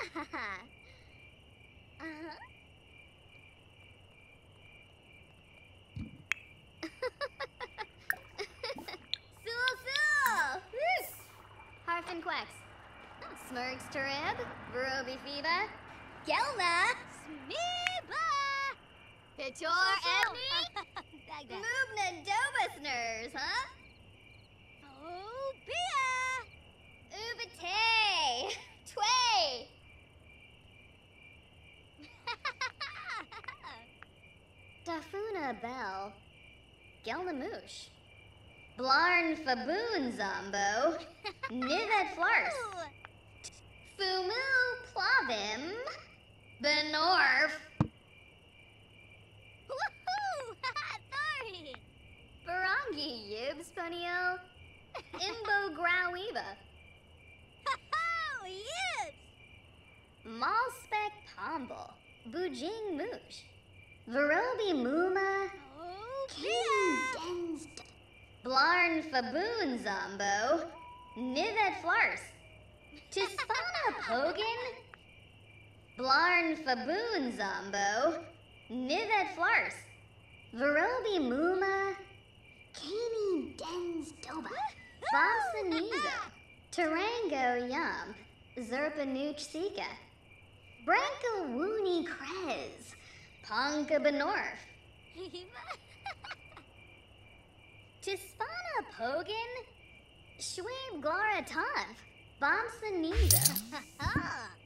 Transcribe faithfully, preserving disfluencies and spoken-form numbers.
uh-huh. Sul-sul! Harf and quacks. Smurgs Tarib, Verobi Fiba, Gelna, Smeeba, Pichor Ebni, Moobna Dobasners, huh? Oh, Bia! Ubate! Tway! Dafuna Bell, Gelnamoosh, Blarn Faboon Zombo, Nivet Flars, Fumu Plavim, Benorf, Woohoo! Sorry! Barangi Yibs Punio, Imbo Growiba, Yibs! Malspec Pomble, Bujing Moosh, Verobi Muma, King Dens, Blarn Faboon Zombo, Nivet Flars, Tispana Pogan, Blarn Faboon Zombo, Nivet Flars, Verobi Muma, Kani Dens Doba, Bamsaniza, Tarango Yum, Zerpanooch Sika, Branko Woony Krez, Ponka Benorf, Tispana Pogan, Schwab Glaratanv, Bamsaniza.